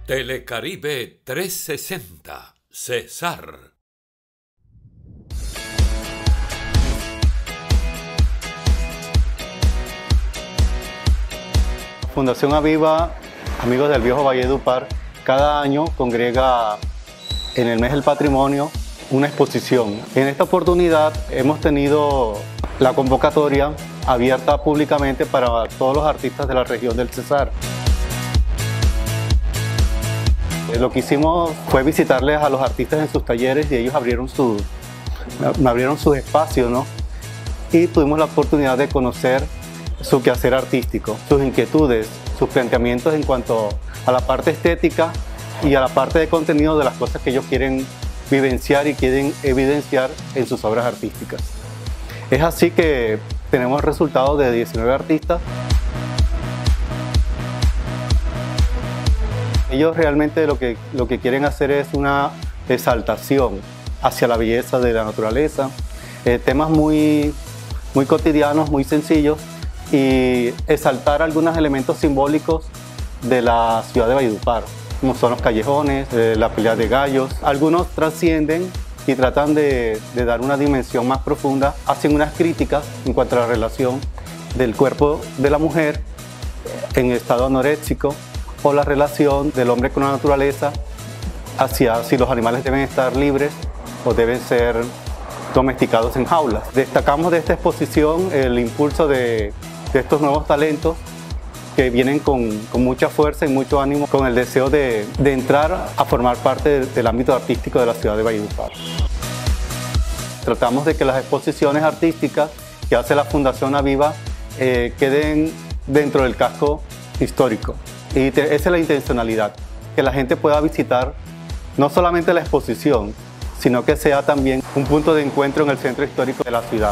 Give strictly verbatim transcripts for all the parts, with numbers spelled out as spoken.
Telecaribe trescientos sesenta, Cesar. Fundación Aviva, Amigos del Viejo Valledupar, cada año congrega en el mes del patrimonio una exposición. En esta oportunidad hemos tenido la convocatoria abierta públicamente para todos los artistas de la región del Cesar. Lo que hicimos fue visitarles a los artistas en sus talleres y ellos abrieron sus, me abrieron sus espacios, ¿no? Y tuvimos la oportunidad de conocer su quehacer artístico, sus inquietudes, sus planteamientos en cuanto a la parte estética y a la parte de contenido de las cosas que ellos quieren vivenciar y quieren evidenciar en sus obras artísticas. Es así que tenemos resultados de diecinueve artistas. Ellos realmente lo que, lo que quieren hacer es una exaltación hacia la belleza de la naturaleza, eh, temas muy, muy cotidianos, muy sencillos, y exaltar algunos elementos simbólicos de la ciudad de Valledupar, como son los callejones, eh, la pelea de gallos. Algunos trascienden y tratan de, de dar una dimensión más profunda, hacen unas críticas en cuanto a la relación del cuerpo de la mujer en estado anoréxico, o la relación del hombre con la naturaleza hacia si los animales deben estar libres o deben ser domesticados en jaulas. Destacamos de esta exposición el impulso de, de estos nuevos talentos que vienen con, con mucha fuerza y mucho ánimo, con el deseo de, de entrar a formar parte del, del ámbito artístico de la ciudad de Valledupar. Tratamos de que las exposiciones artísticas que hace la Fundación Aviva eh, queden dentro del casco histórico. Y esa es la intencionalidad, que la gente pueda visitar no solamente la exposición, sino que sea también un punto de encuentro en el centro histórico de la ciudad.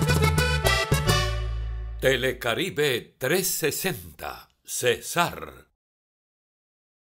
Telecaribe trescientos sesenta, Cesar.